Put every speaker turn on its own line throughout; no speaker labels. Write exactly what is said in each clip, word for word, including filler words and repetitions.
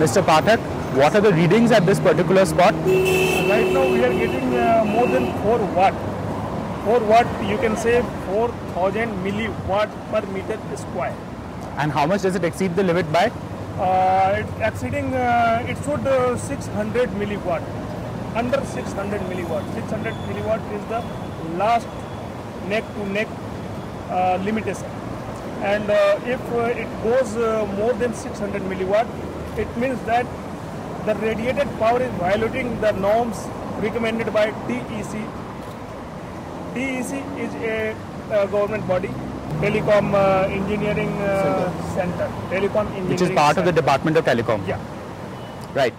Mister Pathak, what are the readings at this particular spot?
Right now we are getting uh, more than four watt. four watt, you can say four thousand milliwatt per meter square.
And how much does it exceed the limit by?
Uh, it exceeding, uh, it should uh, six hundred milliwatt. Under six hundred milliwatt. six hundred milliwatt is the last neck to neck uh, limitation. And uh, if uh, it goes uh, more than six hundred milliwatt, it means that the radiated power is violating the norms recommended by T E C. T E C is a, a government body, Telecom uh, Engineering uh, Center. Telecom Engineering
Which is part
Center.
of the Department of Telecom.
Yeah.
Right.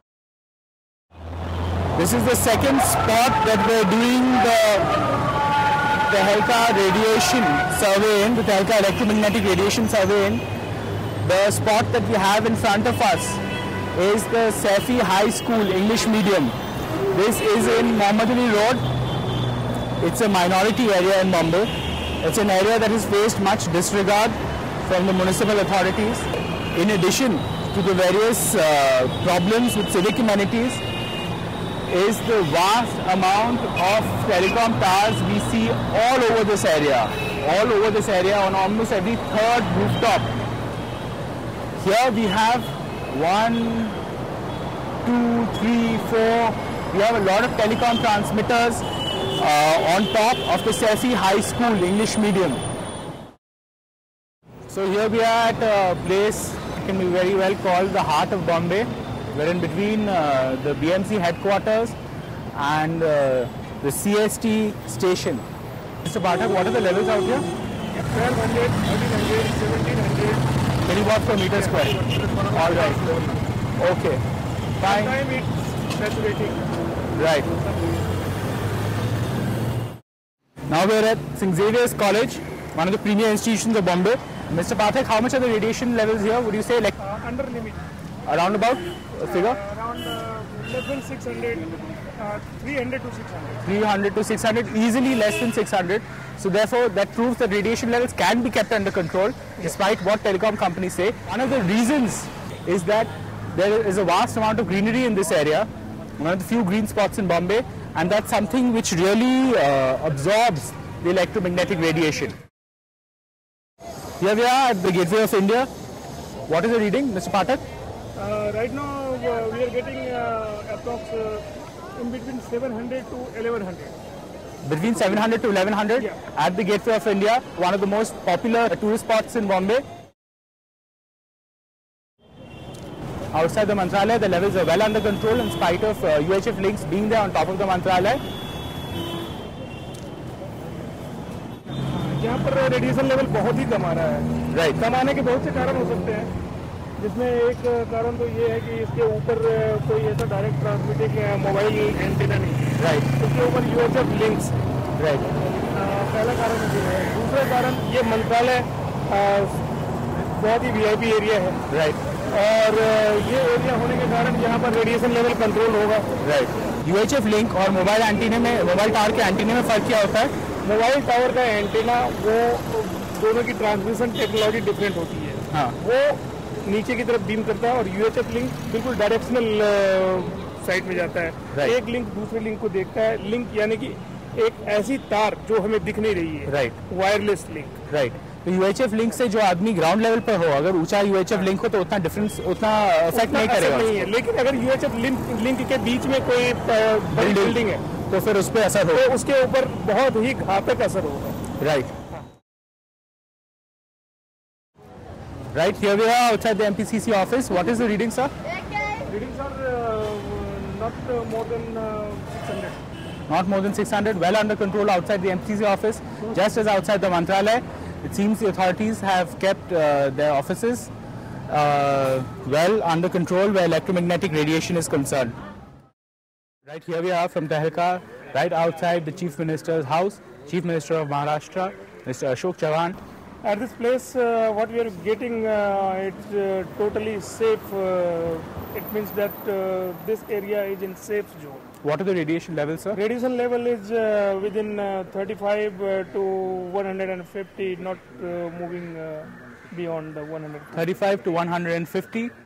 This is the second spot that we're doing the Tehelka radiation survey in, the Tehelka electromagnetic radiation survey in. The spot that we have in front of us is the Saifi High School English Medium. This is in Mohammad Ali Road. It's a minority area in Bombay. It's an area that has faced much disregard from the municipal authorities. In addition to the various uh, problems with civic amenities, is the vast amount of telecom towers we see all over this area, all over this area on almost every third rooftop. Here we have one, two, three, four, we have a lot of telecom transmitters uh, on top of the Saifi High School English Medium. So here we are at a place that can be very well called the heart of Bombay. We're in between uh, the B M C headquarters and uh, the C S T station. Mister Pathak, what are the levels out here?
twelve hundred, thirteen hundred, seventeen hundred.
twenty watts per meter square. All right. Okay. Fine.
Sometimes it's saturating.
Right. Now we're at Saint Xavier's College, one of the premier institutions of Bombay. Mister Pathak, how much are the radiation levels here? Would you say like
Uh, under limit.
around about a figure?
Uh, around uh, less than six hundred, uh, three hundred to six hundred.
three hundred to six hundred, easily less than six hundred. So therefore, that proves that radiation levels can be kept under control, despite what telecom companies say. One of the reasons is that there is a vast amount of greenery in this area, one of the few green spots in Bombay, and that's something which really uh, absorbs the electromagnetic radiation. Here we are at the Gateway of India. What is the reading, Mister Pathak?
Uh, right now uh, we are getting uh, approx uh, in between seven hundred to eleven hundred.
Between seven hundred to eleven hundred
Yeah.
at the Gateway of India, one of the most popular tourist spots in Bombay. Outside the Mantralaya, the levels are well under control in spite of uh, U H F links being there on top of the Mantralaya.
यहाँ पर radiation level बहुत ही कम आ रहा है।
Right.
कम आने के बहुत से कारण हो सकते हैं, जिसमें एक कारण तो ये है कि इसके ऊपर कोई ऐसा डायरेक्ट ट्रांसमिटिंग मोबाइल एंटीना नहीं,
Right.
इसके ऊपर U H F links,
Right.
पहला कारण ये है। दूसरा कारण ये मंत्रालय बहुत ही वी आई पी एरिया है,
Right.
और ये एरिया होने के कारण यहाँ पर रेडिएशन लेवल कंट्रोल होगा।
Right. U H F link और मोबाइल एंटीने में, मोबाइल टावर के एंटीने में फर्क क्या होता है?
मोबाइल टावर का एंटीना वो दोनों की ट्रांसमिशन टेक्नोलॉजी डिफरेंट होती है।
हाँ.
वो नीचे की तरफ बीम करता है और यूएचएफ लिंक बिल्कुल डायरेक्शनल साइड में जाता है।
Right.
एक लिंक दूसरे लिंक को देखता है। लिंक यानी कि एक ऐसी तार जो हमें दिख नहीं रही है।
Right.
Wireless link.
Right. तो U H F लिंक से जो आदमी ग्राउंड लेवल पर हो, अगर ऊंचा U H F लिंक हो तो उतना डिफरेंस, उतना इफेक्ट नहीं करेगा।
नहीं है, लेकिन अगर यूएचएफ लिंक लिंक के बीच में कोई बड़ी बिल्डिंग है
तो फिर उस पर असर
तो
होगा।
उसके ऊपर बहुत ही घातक असर होगा।
Right. Right, here we are outside the M P C C office. What is the reading, sir?
Readings are uh, not uh, more than uh, six hundred.
Not more than six hundred, well under control outside the M P C C office, just as outside the Mantralaya. It seems the authorities have kept uh, their offices uh, well under control where electromagnetic radiation is concerned. Right, here we are from Tehelka, right outside the Chief Minister's house, Chief Minister of Maharashtra, Mister Ashok Chavan.
At this place, uh, what we are getting, uh, it's uh, totally safe. Uh, it means that uh, this area is in safe zone.
What are the radiation levels, sir?
Radiation level is uh, within uh, thirty-five uh, to one hundred fifty, not uh, moving uh, beyond the one hundred fifty.
thirty-five to one hundred fifty.